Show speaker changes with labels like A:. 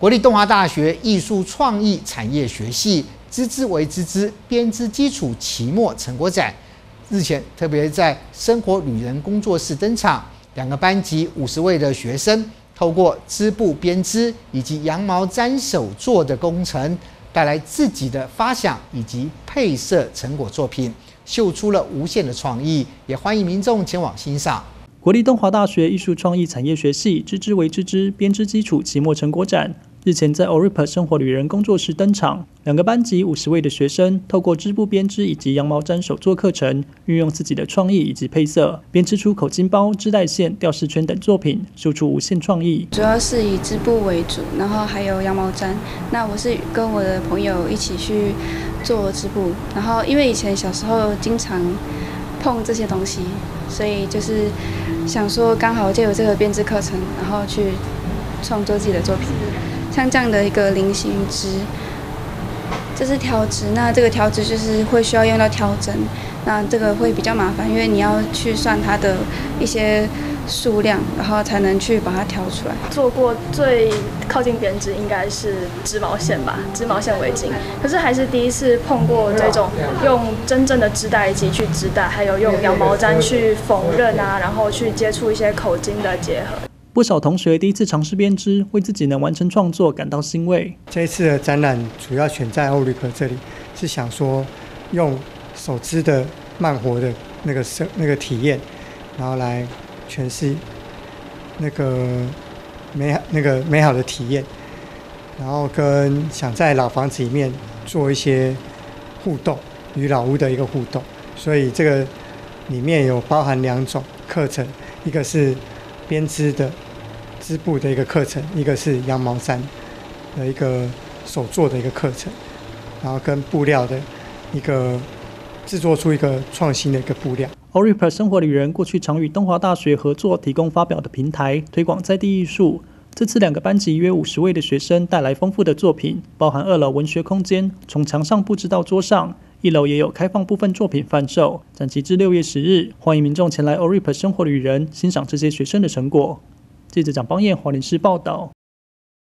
A: 国立东华大学艺术创意产业学系织织为织织编织基础期末成果展，日前特别在生活旅人工作室登场，2个班级50位的学生，透过织布编织以及羊毛毡手作的工程，带来自己的发想以及配色成果作品，秀出了无限的创意，也欢迎民众前往欣赏。
B: 国立东华大学艺术创意产业学系织织为织织编织基础期末成果展，日前在 ORIP 生活旅人工作室登场，2个班级50位的学生，透过织布编织以及羊毛毡手作课程，运用自己的创意以及配色，编织出口巾包、织带线、吊饰圈等作品，秀出无限创意。
C: 主要是以织布为主，然后还有羊毛毡。那我是跟我的朋友一起去做织布，然后因为以前小时候经常碰这些东西，所以就是想说刚好就有这个编织课程，然后去创作自己的作品。像这样的一个菱形织，这是挑织，那这个挑织就是会需要用到挑针，那这个会比较麻烦，因为你要去算它的一些数量，然后才能去把它挑出来。
D: 做过最靠近编织应该是织毛线吧，织毛线围巾，可是还是第一次碰过这种用真正的织带机去织带，还有用羊毛毡去缝纫啊，然后去接触一些口巾的结合。
B: 不少同学第一次尝试编织，为自己能完成创作感到欣慰。
E: 这一次的展览主要选在 ORIP 这里，是想说用手织的慢活的那个体验，然后来诠释那个美好的体验，然后跟想在老房子里面做一些互动，与老屋的一个互动。所以这个里面有包含2种课程，一个是编织的织布的一个课程，一个是羊毛毡的一个手作的一个课程，然后跟布料的一个制作出一个创新的一个布料。
B: ORIP 生活旅人过去常与东华大学合作，提供发表的平台，推广在地艺术。这次2个班级约50位的学生带来丰富的作品，包含2楼文学空间，从墙上布置到桌上，1楼也有开放部分作品贩售。展期至6月10日，欢迎民众前来 ORIP 生活旅人欣赏这些学生的成果。记者蒋邦彦华联市报道。